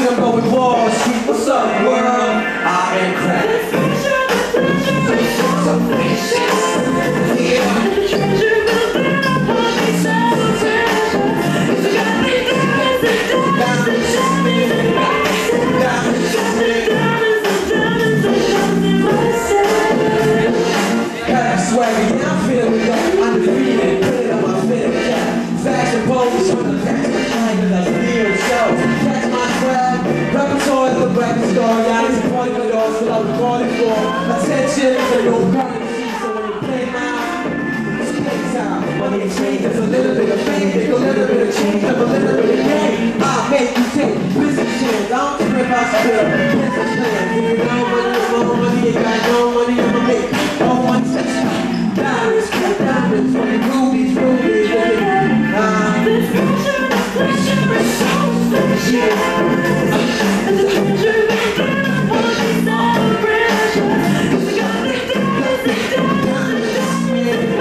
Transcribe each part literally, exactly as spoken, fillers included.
Street, I'm going Wall Street. What's up, world? I am cracked. So precious. Yeah. Swagger, yeah, I'm feeling it up. I'm defeated, put it on my fit cap. Fashion police on the catch my time as I steal shows. Catch my crowd, repertoire at the record store. Yeah, it's a point of it all, so I'm recording for attention to no currency. So when you play my space out, money exchange, there's a little bit of fame, take a little bit of change, have a little bit of game. I'll make you take business chance. I don't care if I spill business plan. If you know money, more money, you got no money, I'ma make no one touch. Diamonds, diamonds, when the rubies, rubies, uh, this pressure, this pressure is so special. And the pressure is down, wanna be so precious. Cause I got the diamonds, the diamonds, diamonds,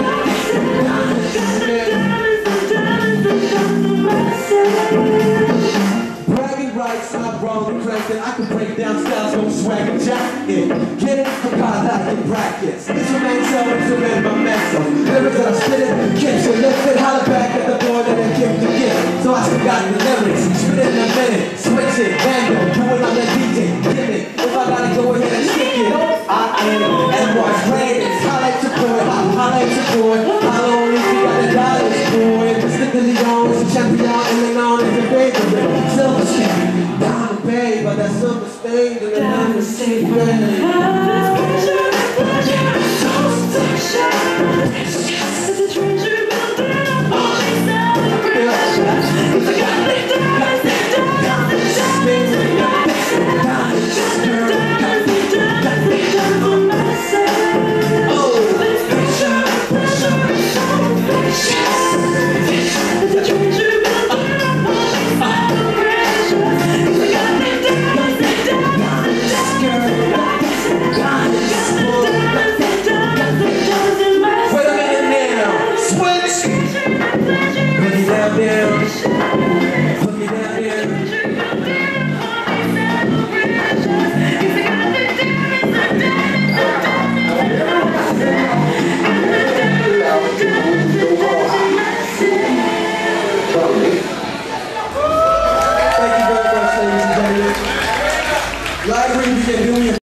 diamonds, diamonds, diamonds, bragging rights, I'm wrong and cracked it. I can break down styles, go swag and jack it. Get it from God like in brackets. Instrumental, instrument, my mental. Lyrics that I'm spitting, kids you lift it, holler back at the board and then give the gift. So I still got the lyrics, spit it in a minute, switch it, bang it, do it on the D J, give it. If I gotta go ahead and stick it, I am Edwards Raiders. Highlight your boy, highlight your boy. How long if you got the dollars, boy? Mister Leon is a champion and then on is a favorite. Silver stain, diamond babe, but that silver stain, the diamond stain.